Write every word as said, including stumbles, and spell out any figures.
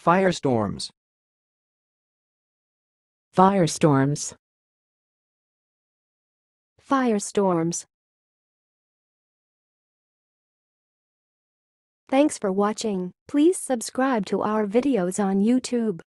Firestorms. Firestorms. Firestorms. Thanks for watching. Please subscribe to our videos on YouTube.